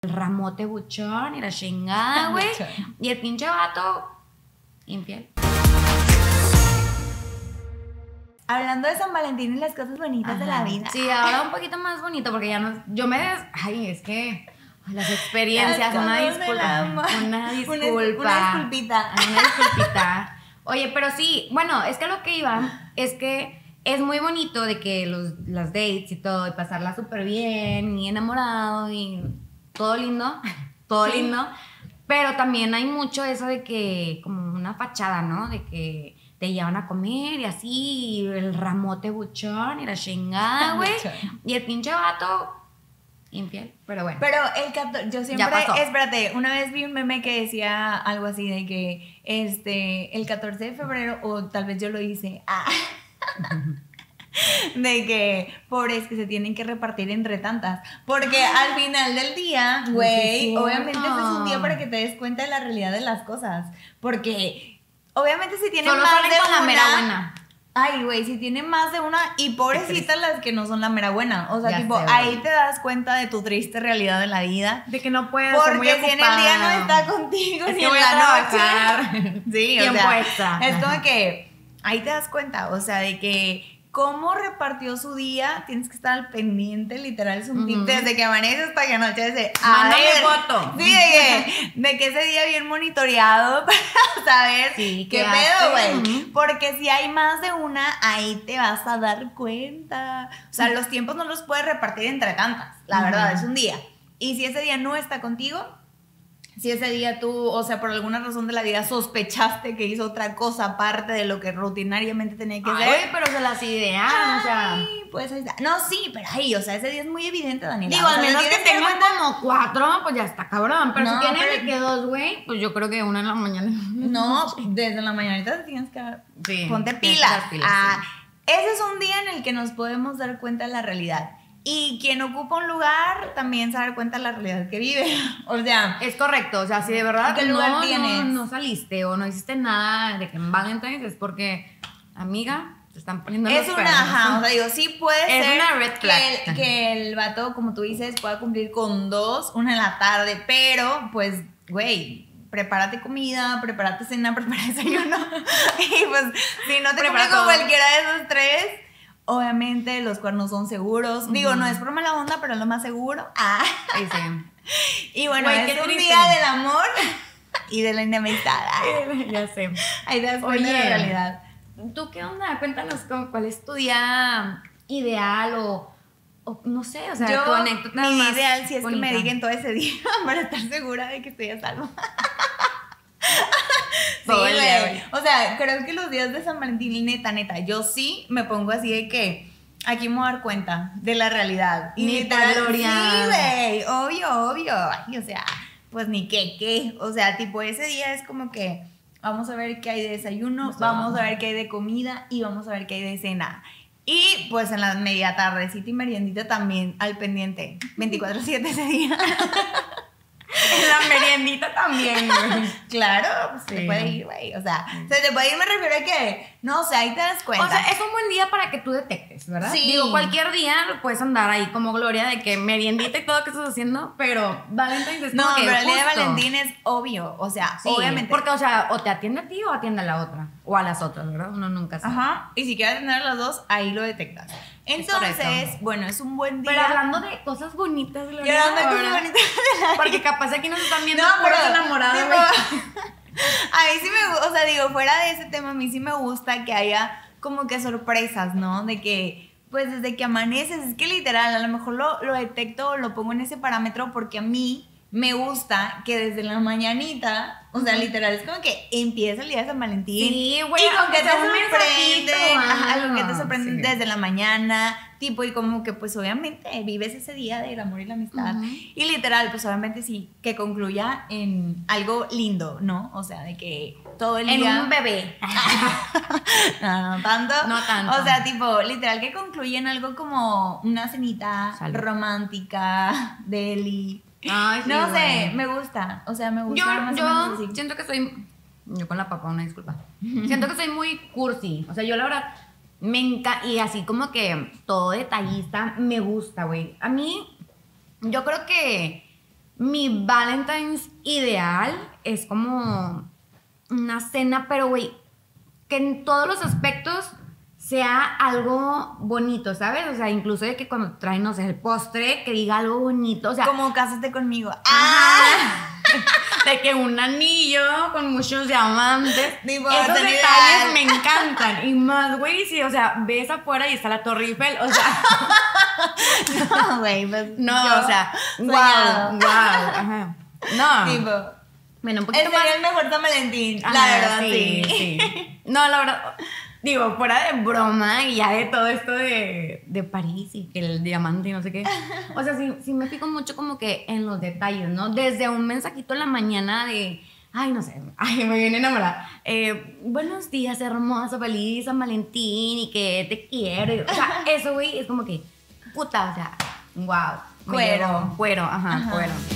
el ramote buchón y la chingada, güey. Y el pinche vato, infiel. Hablando de San Valentín y las cosas bonitas de la vida. Sí, ahora un poquito más bonito porque ya no... Ay, es que... Las experiencias, una disculpa. Una disculpita. Una disculpita. Oye, pero sí, bueno, es que lo que iba es que es muy bonito de que las dates y todo, y pasarla súper bien, y enamorado, y todo lindo, todo lindo. Pero también hay mucho eso de que, como una fachada, ¿no? De que te llevan a comer y así, y el ramote buchón y la chingada, güey. Y el pinche vato... infiel, pero bueno. Pero yo siempre, espérate, una vez vi un meme que decía algo así de que el 14 de febrero, o tal vez yo lo hice, de que pobres que se tienen que repartir entre tantas, porque al final del día, güey, obviamente este es un día para que te des cuenta de la realidad de las cosas, porque obviamente si tienen más de con una, la mera buena. Ay, güey, si tiene más de una, y pobrecitas las que no son la mera buena. O sea, ya tipo, sé, ahí te das cuenta de tu triste realidad de la vida. De que no puedes. Porque si en el día no está contigo, es ni que en voy la a trabajar. noche. Sí, tiempo o sea, extra. es como que ahí te das cuenta, o sea, de que cómo repartió su día, tienes que estar al pendiente, literal, es un tip desde que amanece hasta que anochece. Mándame foto. Sí, de que ese día bien monitoreado para saber qué pedo, güey. Porque si hay más de una, ahí te vas a dar cuenta. O sea, los tiempos no los puedes repartir entre tantas, la verdad, es un día. Y si ese día no está contigo, si ese día tú, o sea, por alguna razón de la vida sospechaste que hizo otra cosa aparte de lo que rutinariamente tenía que hacer. Oye, pero se las idean, o sea. Pues ahí está. No, sí, pero ahí, o sea, ese día es muy evidente, Daniela. Digo, o sea, al menos que tengan como 4, pues ya está cabrón. Pero no, si tienen de que 2, güey, pues yo creo que 1 en la mañana. No, desde la mañanita te tienes que... Sí, ponte pilas. Sí. Ese es un día en el que nos podemos dar cuenta de la realidad. Y quien ocupa un lugar también se da cuenta de la realidad que vive. O sea, es correcto. O sea, si de verdad ¿qué lugar tienes? No saliste o no hiciste nada de que en Valentine's, es porque, amiga, te están poniendo los perros. O sea, digo, sí puede ser una red flag. Que el vato, como tú dices, pueda cumplir con 2, 1 en la tarde, pero, pues, güey, prepárate comida, prepárate cena, prepárate desayuno. Y pues, si no te cumple con cualquiera de esos 3... obviamente los cuernos son seguros. Digo, no es por mala onda, pero es lo más seguro. Sí. Y bueno, es un día del amor y de la enemistad. Ya sé. Ahí te das cuenta de la realidad. ¿Tú qué onda? Cuéntanos cuál es tu día ideal o no sé, o sea, tu anécdota mi más ideal sí es bonita. que me digan todo ese día para estar segura de que estoy a salvo. Sí, güey. O sea, creo que los días de San Valentín, neta, yo sí me pongo así de que aquí me voy a dar cuenta de la realidad. Y neta, Gloria. Sí, güey, obvio. Ay, o sea, pues ni qué. O sea, tipo, ese día es como que vamos a ver qué hay de desayuno, vamos a ver qué hay de comida y vamos a ver qué hay de cena. Y pues en la media tardecita y meriendita también al pendiente, 24/7 ese día. En la meriendita también, güey. Claro, pues se te puede ir, güey. O sea, se te puede ir, me refiero a que, no sé, ahí te das cuenta. O sea, es un buen día para que tú detectes, ¿verdad? Sí. Digo, cualquier día puedes andar ahí como Gloria de que meriendita y todo que estás haciendo, pero Valentine's es como que pero el día de justo. Valentín es obvio, o sea, Sí, obviamente. porque, o sea, o te atiende a ti o atiende a la otra. O a las otras, ¿verdad? Uno nunca sabe. Ajá, y si quieres tener las dos, ahí lo detectas. Entonces, bueno, es un buen día. Pero hablando de cosas bonitas, Gloria. Y hablando de cosas bonitas. Porque capaz aquí nos están viendo No, puros pero enamorados, tipo, güey. a mí sí me gusta, o sea, digo, fuera de ese tema, a mí sí me gusta que haya como que sorpresas, ¿no? De que, pues desde que amaneces, es que literal, a lo mejor lo detecto, lo pongo en ese parámetro porque a mí me gusta que desde la mañanita, o sea, literal, es como que empieza el día de San Valentín. Sí, güey. Y con que te sorprende. algo que te sorprende desde la mañana, tipo, y como que pues obviamente vives ese día del amor y la amistad. Y literal, pues obviamente sí, que concluya en algo lindo, ¿no? O sea, de que todo el día... En un bebé. No tanto. No tanto. O sea, tipo, literal que concluye en algo como una cenita romántica, deli. Ay, sí, no sé, güey. me gusta. O sea, me gusta más o Yo menos así. siento que soy... Yo con la papa, una disculpa. Siento que soy muy cursi. O sea, yo la verdad me encanta... Y así como que todo detallista me gusta, güey. A mí, yo creo que mi Valentine's ideal es como una cena, pero güey, que en todos los aspectos sea algo bonito, ¿sabes? O sea, incluso de que cuando traen, no sé, el postre, que diga algo bonito, o sea... Como cásate conmigo. ¡Ah! De que un anillo con muchos diamantes. Tipo, esos detalles me encantan. Y más, güey, sí, o sea, ves afuera y está la Torre Eiffel, o sea... No, güey, pues no, o sea, wow, ajá. No. Tipo... Bueno, un poquito más... Sería el mejor San Valentín, la verdad, sí. No, la verdad... Digo, fuera de broma y ya de todo esto de París y que el diamante y no sé qué. O sea, sí me fijo mucho como que en los detalles, ¿no? Desde un mensajito en la mañana de... Ay, no sé. Ay, me viene enamorada. Buenos días, hermoso, feliz San Valentín y que te quiero. O sea, eso, güey, es como que... Puta, o sea, wow. Cuero. Ajá, cuero.